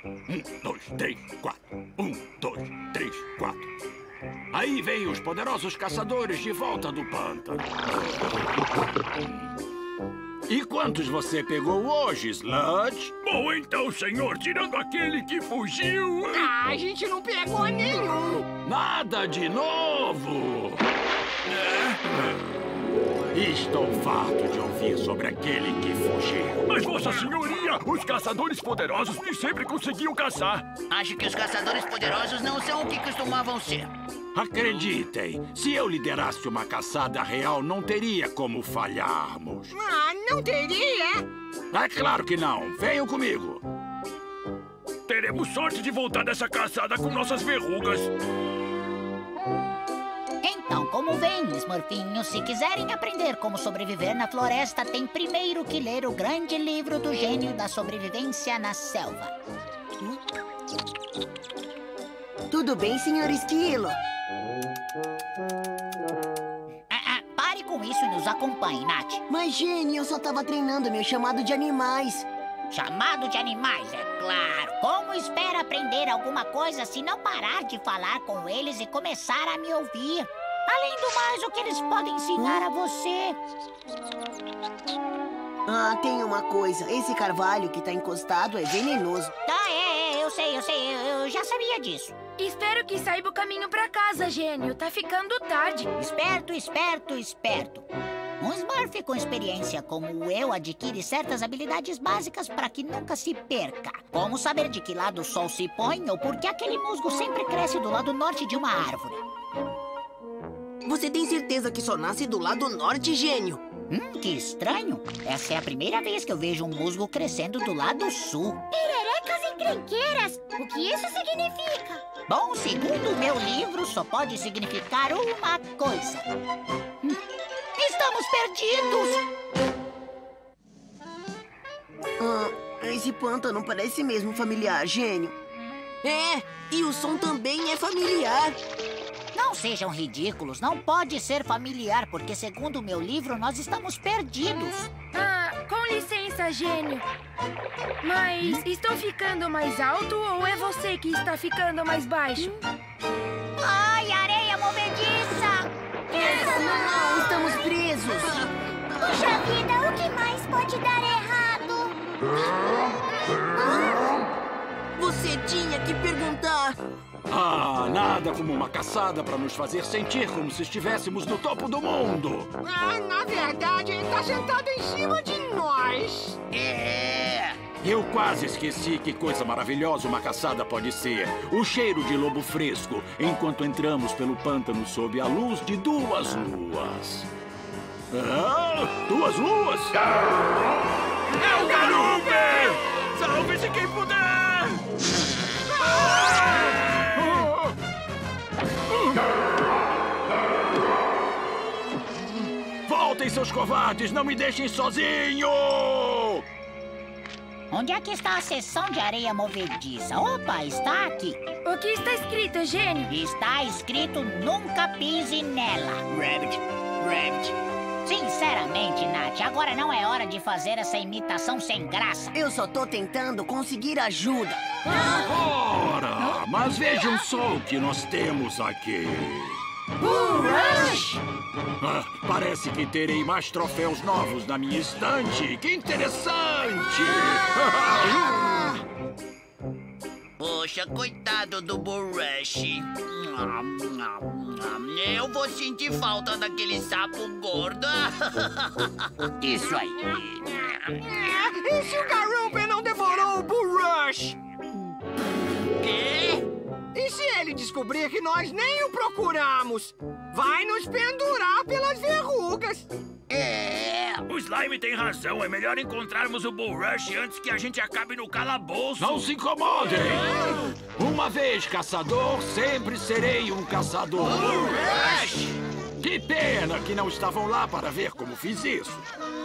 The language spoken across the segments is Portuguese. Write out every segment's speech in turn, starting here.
dois, três, quatro. 1, 2, 3, 4. Aí vem os poderosos caçadores de volta do pântano. E quantos você pegou hoje, Sludge? Bom, então, senhor, tirando aquele que fugiu... Ah, a gente não pegou nenhum. Nada de novo! Estou farto de ouvir sobre aquele que fugiu. Mas, Vossa Senhoria, os caçadores poderosos nem sempre conseguiam caçar. Acho que os caçadores poderosos não são o que costumavam ser. Acreditem, se eu liderasse uma caçada real, não teria como falharmos. Ah, não teria? É claro que não. Venham comigo. Teremos sorte de voltar dessa caçada com nossas verrugas. Então, como vem, Smurfinhos, se quiserem aprender como sobreviver na floresta, tem primeiro que ler o grande livro do gênio da sobrevivência na selva. Tudo bem, senhor Esquilo? Pare com isso e nos acompanhe, Nath. Mas, Gênio, eu só tava treinando meu chamado de animais. Chamado de animais, é claro. Como espera aprender alguma coisa se não parar de falar com eles e começar a me ouvir? Além do mais, o que eles podem ensinar a você? Ah, tem uma coisa. Esse carvalho que tá encostado é venenoso. Eu sei, eu já sabia disso. Espero que saiba o caminho pra casa, Gênio. Tá ficando tarde. Esperto. Um Smurf com experiência como eu adquire certas habilidades básicas para que nunca se perca. Como saber de que lado o sol se põe ou por que aquele musgo sempre cresce do lado norte de uma árvore. Você tem certeza que só nasce do lado norte, Gênio? Que estranho. Essa é a primeira vez que eu vejo um musgo crescendo do lado sul. Pererecas encrenqueiras! O que isso significa? Bom, segundo o meu livro, só pode significar uma coisa. Estamos perdidos! Esse pântano parece mesmo familiar, Gênio. É, e o som também é familiar. Não sejam ridículos, não pode ser familiar, porque segundo o meu livro, nós estamos perdidos. Com licença, Gênio. Mas estou ficando mais alto ou é você que está ficando mais baixo? Ai, areia movediça! Não, estamos presos. Puxa vida, o que mais pode dar errado? Você tinha que perguntar. Nada como uma caçada para nos fazer sentir como se estivéssemos no topo do mundo. Na verdade, ele tá sentado em cima de nós. Eu quase esqueci que coisa maravilhosa uma caçada pode ser. O cheiro de lobo fresco, enquanto entramos pelo pântano sob a luz de 2 luas. 2 luas? É o Garupe! Salve-se quem puder! Voltem, seus covardes! Não me deixem sozinho! Onde é que está a seção de areia movediça? Opa, está aqui. O que está escrito, Gênio? Está escrito nunca pise nela. Rabbit. Sinceramente, Nath, agora não é hora de fazer essa imitação sem graça. Eu só tô tentando conseguir ajuda. Ora, mas vejam só o que nós temos aqui. Bull Rush! Parece que terei mais troféus novos na minha estante. Que interessante! Poxa, coitado do Burush. Eu vou sentir falta daquele sapo gordo. Isso aí. E se o Garupe não devorou o Bull Rush? Quê? E se ele descobrir que nós nem o procuramos? Vai nos pendurar pelas verrugas. O Slime tem razão. É melhor encontrarmos o Bull Rush antes que a gente acabe no calabouço. Não se incomodem! Uma vez caçador, sempre serei um caçador. Bull Rush! Que pena que não estavam lá para ver como fiz isso.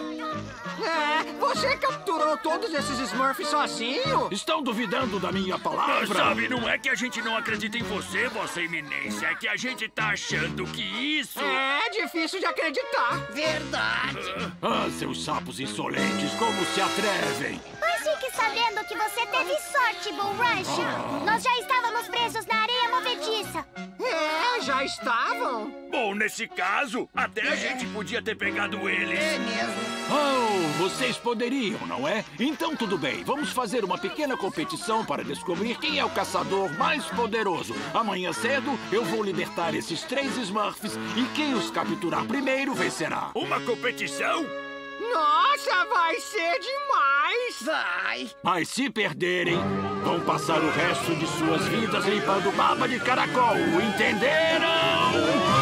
Você capturou todos esses Smurfs sozinho? Estão duvidando da minha palavra? Sabe, não é que a gente não acredita em você, Vossa Eminência. É que a gente tá achando que isso... É difícil de acreditar. Verdade. Seus sapos insolentes, como se atrevem? Mas fique sabendo sabendo que você teve sorte, Bull Rush. Nós já estávamos presos na areia movediça. É, já estavam. Bom, nesse caso, até a gente podia ter pegado eles. É mesmo. Oh, vocês poderiam, não é? Então tudo bem, vamos fazer uma pequena competição para descobrir quem é o caçador mais poderoso. Amanhã cedo eu vou libertar esses 3 Smurfs e quem os capturar primeiro vencerá. Uma competição? Nossa, vai ser demais! Vai. Mas se perderem, vão passar o resto de suas vidas limpando baba de caracol, entenderam?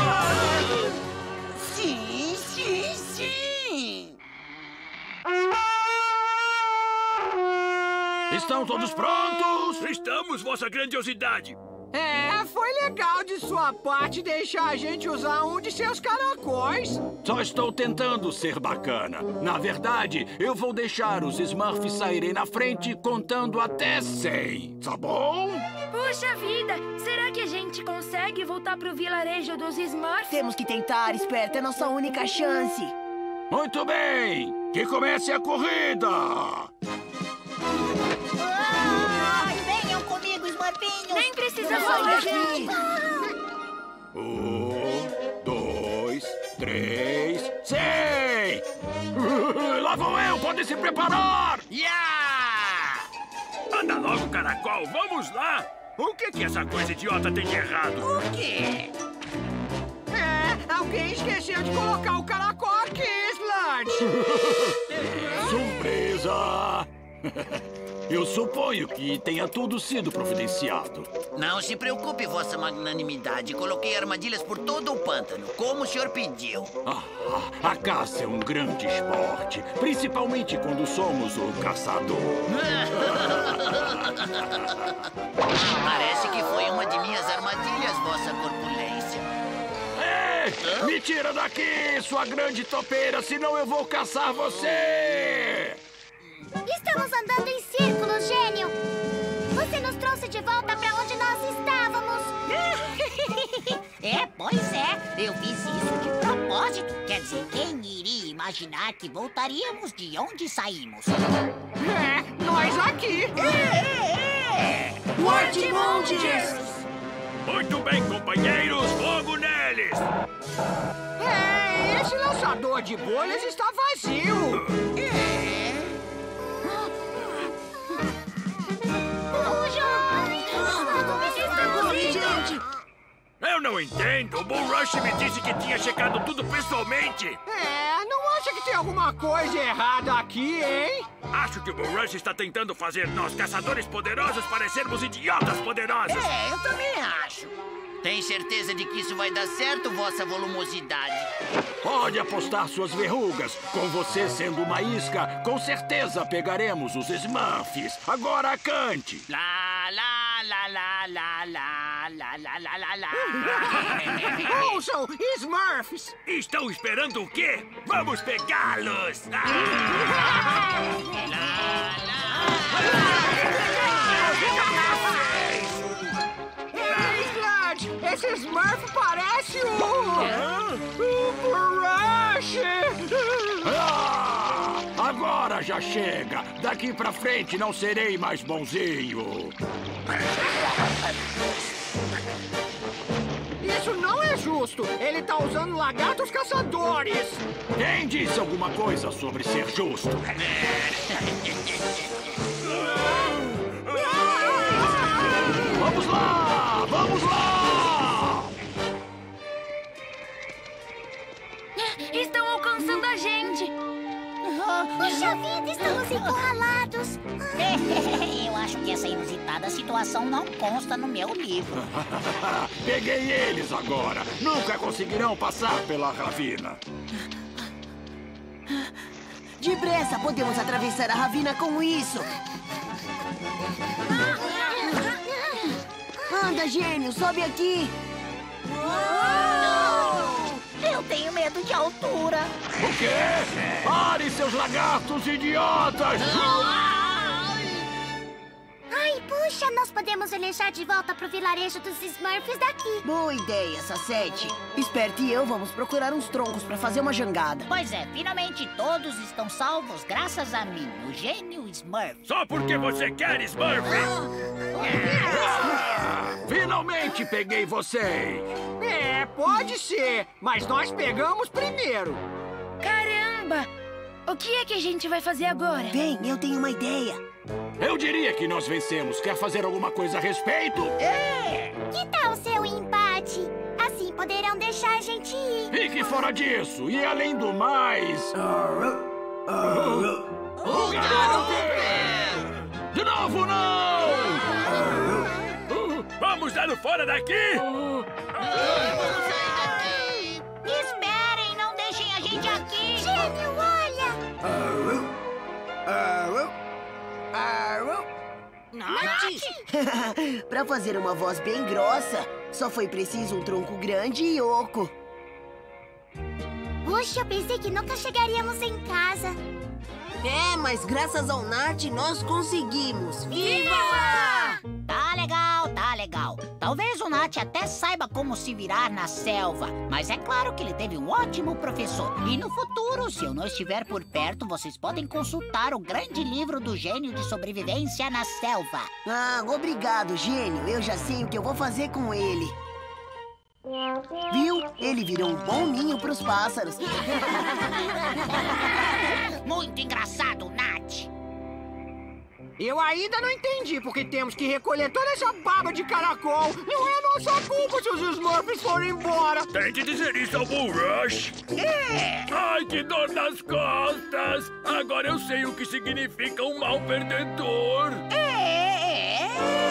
Sim, sim, sim. Estão todos prontos? Estamos, vossa grandiosidade. É, foi legal de sua parte deixar a gente usar um de seus caracóis. Só estou tentando ser bacana. Na verdade, eu vou deixar os Smurfs saírem na frente contando até 100, tá bom? Puxa vida, será que a gente consegue voltar pro vilarejo dos Smurfs? Temos que tentar, esperto. É nossa única chance. Muito bem, que comece a corrida! Venham comigo, Smurfinhos! Nem precisa falar. 1, 2, 3, 100! Lá vou eu, podem se preparar! Yeah! Anda logo, caracol, vamos lá! O que essa coisa idiota tem de errado? O quê? É, alguém esqueceu de colocar o caracol aqui, Sludge. Surpresa! Eu suponho que tenha tudo sido providenciado. Não se preocupe, vossa magnanimidade. Coloquei armadilhas por todo o pântano, como o senhor pediu. A caça é um grande esporte, principalmente quando somos o caçador. Parece que foi uma de minhas armadilhas, vossa corpulência. Ei, me tira daqui, sua grande topeira, senão eu vou caçar você! Estamos andando em círculos, gênio. Você nos trouxe de volta pra onde nós estávamos. É, pois é. Eu fiz isso de propósito. Quer dizer, quem iria imaginar que voltaríamos de onde saímos? É, nós aqui. Mortimongers! Muito bem, companheiros, fogo neles! É, esse lançador de bolhas está vazio. Eu não entendo. O Bull Rush me disse que tinha checado tudo pessoalmente. É, não acha que tem alguma coisa errada aqui, hein? Acho que o Bull Rush está tentando fazer nós, caçadores poderosos, parecermos idiotas poderosos. É, eu também acho. Tem certeza de que isso vai dar certo, vossa volumosidade? Pode apostar suas verrugas. Com você sendo uma isca, com certeza pegaremos os Smurfs. Agora cante. Lá, lá, lá, lá, lá, lá, lá, lá, lá, lá, lá. Ouçam, Smurfs! Estão esperando o quê? Vamos pegá-los! Sludge, esse Smurf parece o Brush! Agora já chega. Daqui pra frente não serei mais bonzinho. Isso não é justo! Ele tá usando lagartos caçadores! Quem disse alguma coisa sobre ser justo? Vamos lá! Vamos lá! Estão alcançando a gente. Puxa vida, estamos encurralados. Eu acho que essa inusitada situação não consta no meu livro. Peguei eles agora. Nunca conseguirão passar pela ravina. Depressa, podemos atravessar a ravina com isso. Anda, gênio, sobe aqui. Eu tenho medo de altura. O quê? Pare, seus lagartos idiotas! Ai, puxa acha, nós podemos elejar de volta pro vilarejo dos Smurfs daqui. Boa ideia, Sacete. Esperto e eu vamos procurar uns troncos pra fazer uma jangada. Pois é, finalmente todos estão salvos graças a mim, o gênio Smurf. Só porque você quer, Smurf? Finalmente peguei vocês! É, pode ser, mas nós pegamos primeiro. Caramba! O que é que a gente vai fazer agora? Vem, eu tenho uma ideia. Eu diria que nós vencemos. Quer fazer alguma coisa a respeito? Que tal o seu empate? Assim poderão deixar a gente ir. Fique fora disso! E além do mais... De novo, não! Vamos dar o fora daqui! Esperem, não deixem a gente aqui! Gênio, olha! Pra fazer uma voz bem grossa, só foi preciso um tronco grande e oco. Puxa, eu pensei que nunca chegaríamos em casa. É, mas graças ao Nat nós conseguimos. Viva! Tá legal, tá legal. Talvez o Nat até saiba como se virar na selva. Mas é claro que ele teve um ótimo professor. E no futuro, se eu não estiver por perto, vocês podem consultar o grande livro do gênio de sobrevivência na selva. Ah, obrigado, gênio. Eu já sei o que eu vou fazer com ele. Viu? Ele virou um bom ninho pros pássaros. Muito engraçado, Nat. Eu ainda não entendi porque temos que recolher toda essa baba de caracol. Não é nossa culpa se os Smurfs forem embora. Tente dizer isso ao Bull Rush. Ai, que dor nas costas. Agora eu sei o que significa um mau perdedor. É.